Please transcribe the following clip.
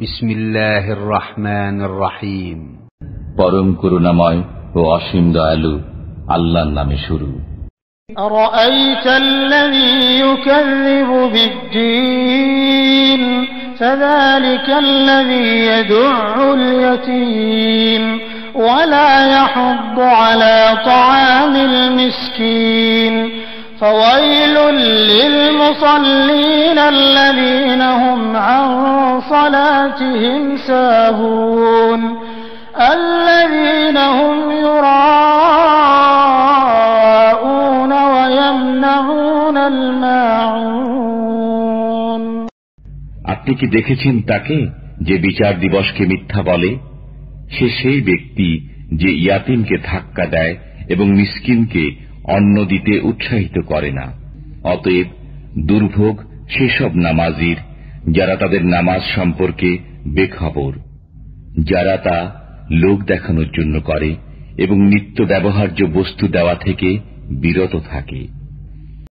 বিসমিল্লাহির রহমানির রহিম। পরম করুণাময় ও অসীম দয়ালু আল্লাহর নামে শুরু। আরাআইতাল্লাযী ইউকাযযিবু বিদ্দীন ফাযালিকাল্লাযী ইয়াদউল ইয়াতীম ওয়া লা ইয়াহুদ্দু আলা তাআমিল মিসকিন ফাওয়াইলুল লিল মুসাল্লিন আল্লাযীনা হুম আন সালাতিহিম সাহুন আল্লাযীনা হুম يراءون ويمنعون الماعون। আপনি কি দেখেছেন তাকে যে বিচার দিবসকে মিথ্যা বলে? সে সেই ব্যক্তি যে ইয়াতীমকে ধাক্কা দেয় এবং মিসকিনকে অন্ন দিতে উৎসাহিত করে না। অতএব দুর্ভোগ সেসব নামাজির যারা তাদের নামাজ সম্পর্কে বেখবর, যারা তা লোক দেখানোর জন্য করে এবং নিত্য ব্যবহার্য বস্তু দেওয়া থেকে বিরত থাকে।